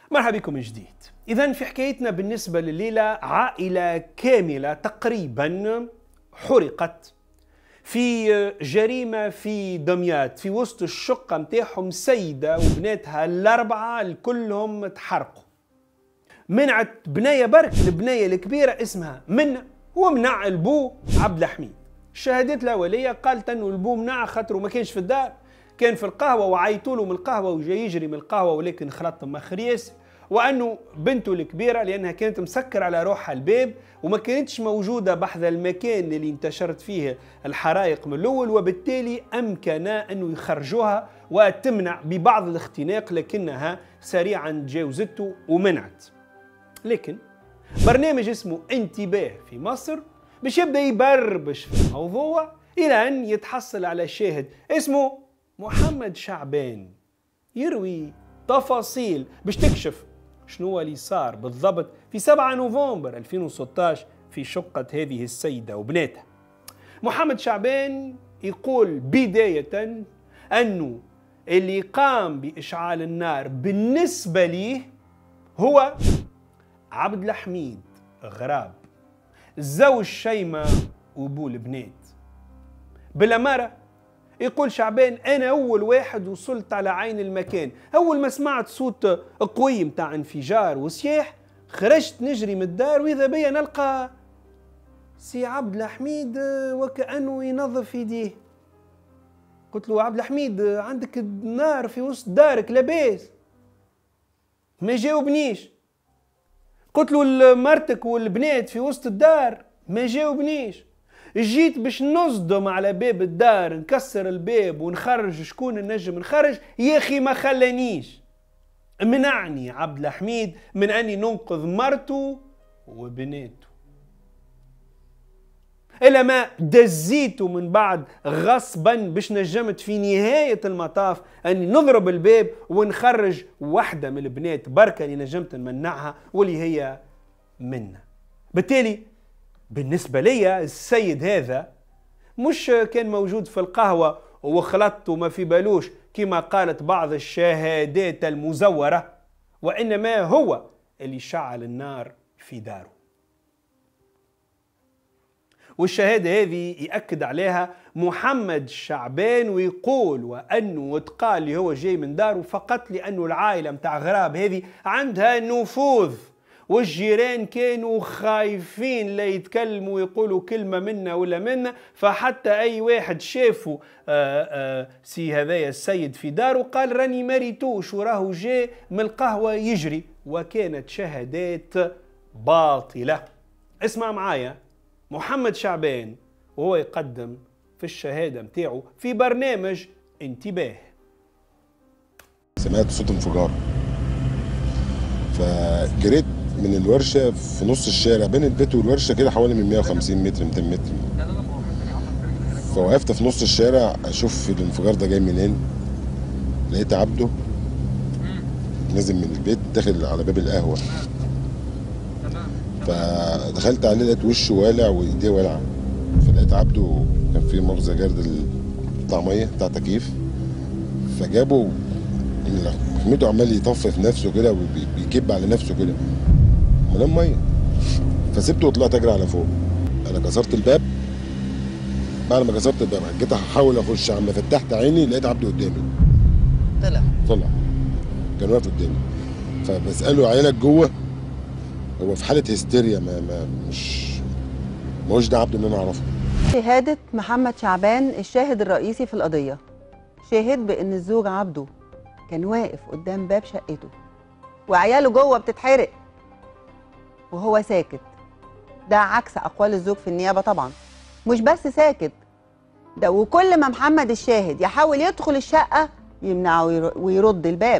مرحبا بكم من جديد. إذن في حكايتنا بالنسبة لليلة عائلة كاملة تقريبا حرقت في جريمة في دمياط، في وسط الشقة متاعهم سيدة وبناتها الأربعة الكلهم تحرقوا. منعت بناية برك، البناية الكبيرة اسمها منى، ومنع البو عبد الحميد. الشهادات الأولية قالت أنه البو منع خاطر ما كانش في الدار، كان في القهوة وعيطوا له من القهوة وجاي يجري من القهوة ولكن خلط مخ ياسر، وأنه بنته الكبيرة لأنها كانت مسكر على روحها الباب وما كانتش موجودة بحذ المكان اللي انتشرت فيه الحرائق من الأول، وبالتالي أمكن أنه يخرجوها وتمنع ببعض الاختناق، لكنها سريعا تجاوزته ومنعت. لكن برنامج اسمه انتباه في مصر باش يبدأ يبربش في الموضوع إلى أن يتحصل على شاهد اسمه محمد شعبان يروي تفاصيل باش تكشف شنو اللي صار بالضبط في 7 نوفمبر 2016 في شقة هذه السيدة وبناتها. محمد شعبان يقول بداية أنه اللي قام بإشعال النار بالنسبة ليه هو عبد الحميد غراب، زوج شيماء وبو البنات. بالأمارة يقول شعبان أنا أول واحد وصلت على عين المكان، أول ما سمعت صوت قوي متاع انفجار وصياح خرجت نجري من الدار، وإذا بيا نلقى سي عبد الحميد وكأنه ينظف يديه. قلت له عبد الحميد عندك النار في وسط دارك لاباس؟ ما جاوبنيش. قلت له مرتك والبنات في وسط الدار؟ ما جاوبنيش. جيت باش نصدم على باب الدار نكسر الباب ونخرج شكون النجم نخرج، يا اخي ما خلانيش، منعني عبد الحميد من اني ننقذ مرته وبناته، الا ما دزيته من بعد غصبا باش نجمت في نهاية المطاف اني نضرب الباب ونخرج واحدة من البنات بركة اللي نجمت نمنعها واللي هي منى. بالتالي بالنسبة لي السيد هذا مش كان موجود في القهوة وخلط وما في بالوش كما قالت بعض الشهادات المزورة، وإنما هو اللي شعل النار في داره. والشهادة هذه يأكد عليها محمد شعبان ويقول وأنه تقال لي هو جاي من داره فقط لأنه العائلة متاع غراب هذه عندها نفوذ، والجيران كانوا خايفين لا يتكلموا ويقولوا كلمة منا ولا منا، فحتى أي واحد شافوا سي هذايا السيد في داره قال راني مريتوش وراه جاي من القهوة يجري، وكانت شهادات باطلة. اسمع معايا محمد شعبان وهو يقدم في الشهادة متاعه في برنامج انتباه. سمعت صوت انفجار فجريت من الورشة في نص الشارع بين البيت والورشة كده حوالي من 150 متر 200 متر، فوقفت في نص الشارع اشوف الانفجار ده جاي منين. لقيت عبده نازل من البيت داخل على باب القهوة، فدخلت عليه لقيت وشه والع وايديه والعه، فلقيت عبده كان فيه مؤاخذة جرد الطعمية بتاع تكييف، فجابه محميته عمال يطفي في نفسه كده وبيكب على نفسه كده ملام ميه، فسبته وطلعت اجري على فوق. انا كسرت الباب، بعد ما كسرت الباب جيت احاول اخش، عم فتحت عيني لقيت عبده قدامي طلع كان واقف قدامي، فبساله عيالك جوه؟ هو في حاله هستيريا، ماهوش ده عبده ان انا اعرفه. شهاده محمد شعبان الشاهد الرئيسي في القضيه شاهد بان الزوج عبده كان واقف قدام باب شقته وعياله جوه بتتحرق وهو ساكت. ده عكس اقوال الزوج في النيابه طبعا. مش بس ساكت، ده وكل ما محمد الشاهد يحاول يدخل الشقه يمنعه ويرد الباب.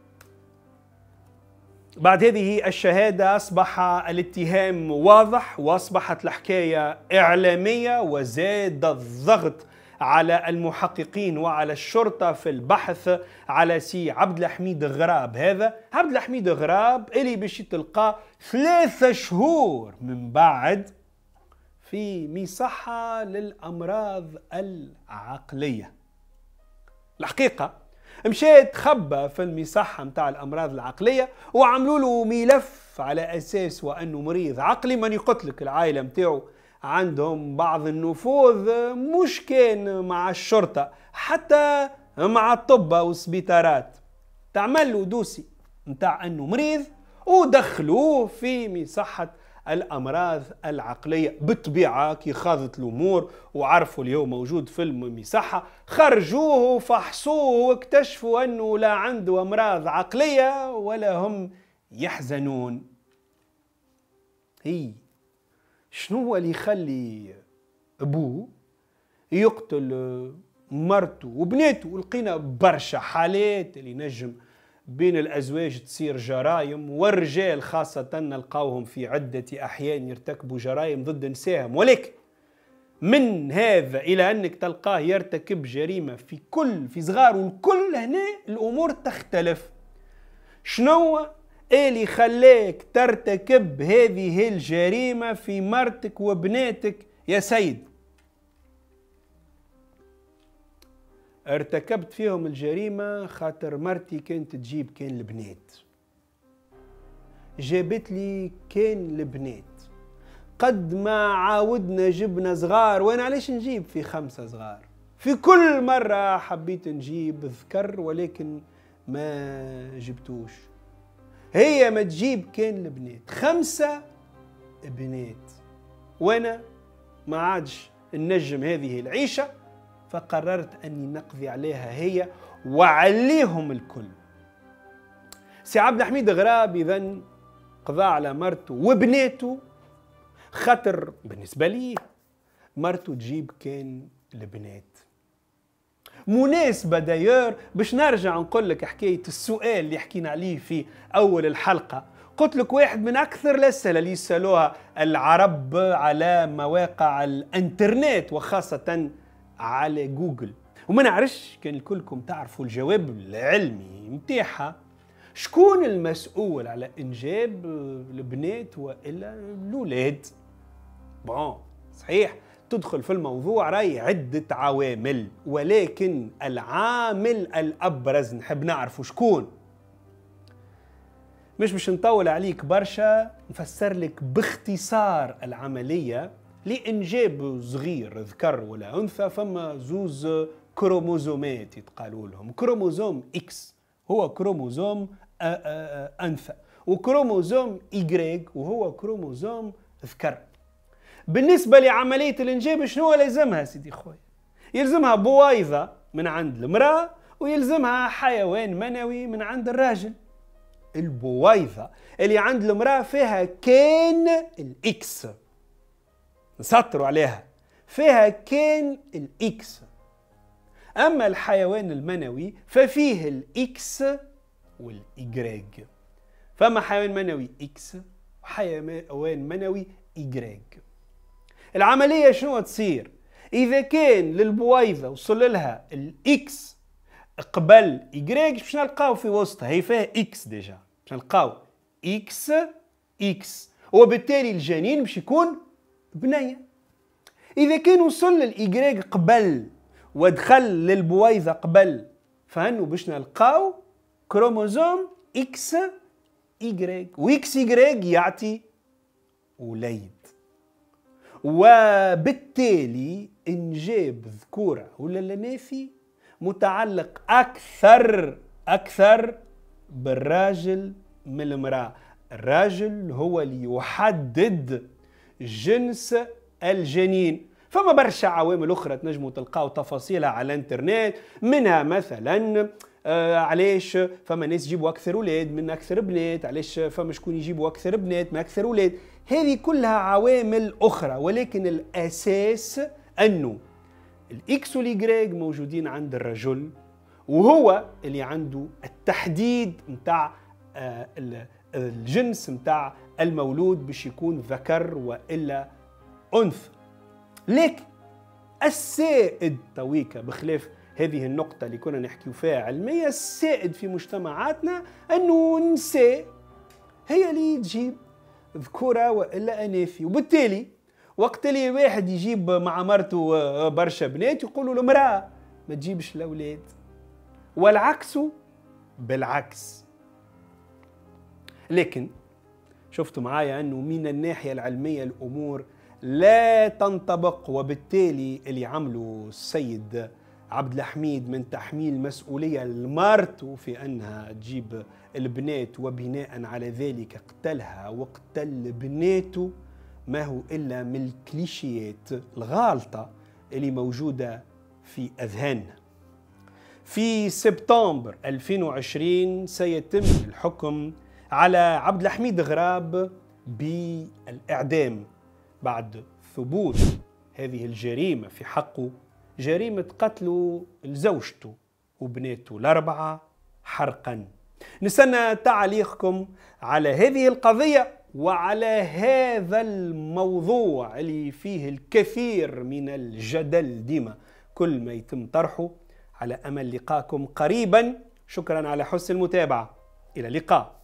بعد هذه الشهادة أصبح الاتهام واضح وأصبحت الحكاية إعلامية، وزاد الضغط على المحققين وعلى الشرطة في البحث على سي عبد الحميد غراب. هذا عبد الحميد غراب اللي باش تلقاه 3 شهور من بعد في مصحة للأمراض العقلية. الحقيقة مشيت خبى في المصحة متاع الأمراض العقلية وعملوا له ملف على أساس وأنه مريض عقلي. ماني قلت لك العائلة متاعو عندهم بعض النفوذ مش كان مع الشرطة حتى مع الطب والسبيطارات. تعمل له دوسي متاع أنه مريض ودخلوه في مصحة الأمراض العقلية. بالطبيعة كي خاضت الأمور وعرفوا اليوم موجود في المصحة خرجوه وفحصوه واكتشفوا أنه لا عنده أمراض عقلية ولا هم يحزنون. هي شنو هو اللي يخلي أبوه يقتل مرته وبناته؟ ولقينا برشا حالات اللي نجم بين الأزواج تصير جرائم، والرجال خاصة نلقاوهم في عدة أحيان يرتكبوا جرائم ضد نسائهم. ولكن من هذا إلى أنك تلقاه يرتكب جريمة في صغار والكل، هنا الأمور تختلف. شنو اللي خلاك ترتكب هذه الجريمة في مرتك وبناتك يا سيد؟ ارتكبت فيهم الجريمة خاطر مرتي كانت تجيب كان البنات، جابت لي كان البنات، قد ما عاودنا جبنا صغار، وانا علاش نجيب في 5 صغار؟ في كل مرة حبيت نجيب ذكر ولكن ما جبتوش. هي ما تجيب كان البنات 5 بنات، وانا ما عادش ننجم هذه العيشة، فقررت أني نقضي عليها هي وعليهم الكل. سي عبد الحميد غراب إذن قضى على مرته وبناته خاطر بالنسبة لي مرته تجيب كان البنات. مناسبة دايور باش نرجع نقول لك حكاية السؤال اللي حكينا عليه في أول الحلقة. قلت لك واحد من أكثر الأسئلة اللي يسألوها العرب على مواقع الانترنت وخاصة على جوجل، وما نعرفش كان كلكم تعرفوا الجواب العلمي متاعها. شكون المسؤول على إنجاب البنات وإلا الأولاد؟ صحيح تدخل في الموضوع راي عدة عوامل، ولكن العامل الأبرز نحب نعرفه شكون. مش باش نطول عليك برشا، نفسر لك باختصار العملية. لإنجاب صغير ذكر ولا أنثى فما زوز كروموزومات يتقالوا لهم. كروموزوم إكس هو كروموزوم أنثى، وكروموزوم إيغريك وهو كروموزوم ذكر. بالنسبة لعملية الإنجاب شنو لازمها سيدي خويا؟ يلزمها بويضة من عند المرأة ويلزمها حيوان منوي من عند الراجل. البويضة اللي عند المرأة فيها كان الإكس، نسطروا عليها، فيها كان الإكس. أما الحيوان المنوي ففيه الإكس والإيغريك. فما حيوان منوي إكس وحيوان منوي إيغريك. العملية شنو تصير؟ إذا كان للبويضة وصل لها الإكس قبل إيغريك باش نلقاو في وسطها، هي فيها إكس ديجا، باش نلقاو إكس إكس، وبالتالي الجنين باش يكون بنية. إذا كان وصل للإيغريك قبل ودخل للبويضة قبل، فهنو باش نلقاو كروموزوم إكس إيغريك، وإكس إيغريك يعطي وليد. وبالتالي إنجاب ذكورة ولا الأناثي متعلق أكثر بالراجل من المرأة. الراجل هو اللي يحدد جنس الجنين. فما برشا عوامل أخرى تنجموا تلقاو تفاصيلها على الانترنت، منها مثلا علاش فما ناس يجيبوا أكثر أولاد من أكثر بنات، علاش فما شكون يجيبوا أكثر بنات من أكثر أولاد. هذه كلها عوامل أخرى، ولكن الأساس أنه الإكس والإيغريك موجودين عند الرجل، وهو اللي عنده التحديد متاع الجنس متاع المولود باش يكون ذكر وإلا أنثى. لكن السائد تويكا بخلاف هذه النقطة اللي كنا نحكي فيها علمية، السائد في مجتمعاتنا أنه النساء هي اللي تجيب ذكورة وإلا أناثي، وبالتالي وقت اللي واحد يجيب مع مرته برشا بنات يقولوا له المرأة ما تجيبش الأولاد. والعكس بالعكس. لكن شفتوا معايا أنه من الناحية العلمية الأمور لا تنطبق، وبالتالي اللي عمله السيد عبد الحميد من تحميل مسؤولية لمرته في أنها تجيب البنات وبناء على ذلك قتلها وقتل بناته ما هو إلا من الكليشيات الغالطة اللي موجودة في أذهاننا. في سبتمبر 2020 سيتم الحكم على عبد الحميد غراب بالإعدام بعد ثبوت هذه الجريمة في حقه، جريمة قتل زوجته وبناته الأربعة حرقا. نستنى تعليقكم على هذه القضية وعلى هذا الموضوع اللي فيه الكثير من الجدل ديما كل ما يتم طرحه. على أمل لقاكم قريبا. شكرا على حسن المتابعة. إلى اللقاء.